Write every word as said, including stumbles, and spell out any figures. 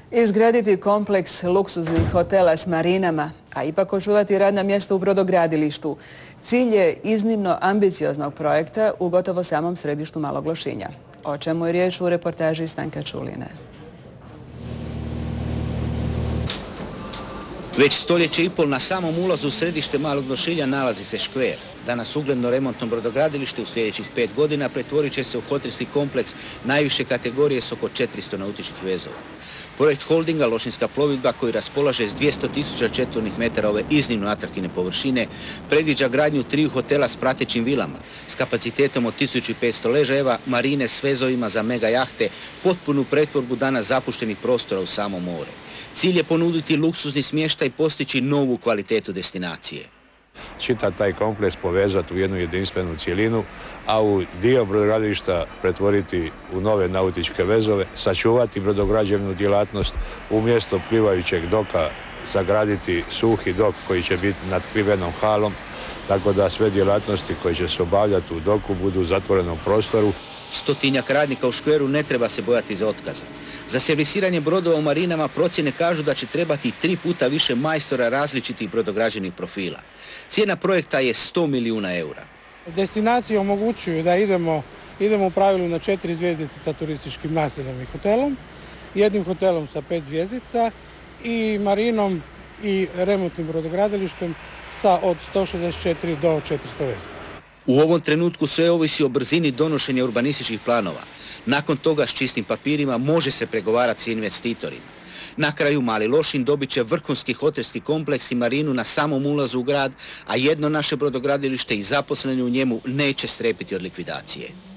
Izgraditi kompleks luksuznih hotela s marinama, a ipak očuvati radna mjesta u brodogradilištu. Cilj je iznimno ambicioznog projekta u gotovo samom središtu Malog Lošinja. O čemu je riječ u reportaži Stanka Čuline. Već stoljeće i pol na samom ulazu u središte Malog Lošinja nalazi se škver. Danas ugledno remontno brodogradilište u sljedećih pet godina pretvorit će se u hotelski kompleks najviše kategorije s oko četiristo nautičkih vezova. Projekt holdinga Lošinjska plovidba, koji raspolaže s dvjesto tisuća četvornih metara ove iznimno atraktivne površine, predviđa gradnju triju hotela s pratećim vilama, s kapacitetom od tisuću petsto ležajeva, marine s vezovima za mega jahte, potpunu pretvorbu danas zapuštenih prostora u samo more. Cilj je ponuditi luksuzni smještaj i postići novu kvalitetu destinacije. Čitav taj kompleks povezati u jednu jedinstvenu cjelinu, a u dio brodogradilišta pretvoriti u nove nautičke vezove, sačuvati brodograđevnu djelatnost, umjesto plivajućeg doka sagraditi suhi dok koji će biti natkrivenom halom, tako da sve djelatnosti koje će se obavljati u doku budu u zatvorenom prostoru. Stotinjak radnika u škveru ne treba se bojati za otkaza. Za servisiranje brodova u marinama procjene kažu da će trebati tri puta više majstora različitih brodograđevnih profila. Cijena projekta je sto milijuna eura. Destinacije omogućuju da idemo, idemo u pravilu na četiri zvjezdice sa turističkim naseljom i hotelom, jednim hotelom sa pet zvjezdica i marinom i remontnim brodogradilištem sa od sto šezdeset četiri do četiristo vezova. U ovom trenutku sve ovisi o brzini donošenja urbanističkih planova. Nakon toga s čistim papirima može se pregovarati s investitorima. Na kraju Mali Lošinj dobit će vrhunski hotelski kompleks i marinu na samom ulazu u grad, a jedno naše brodogradilište i zaposleni u njemu neće strepiti od likvidacije.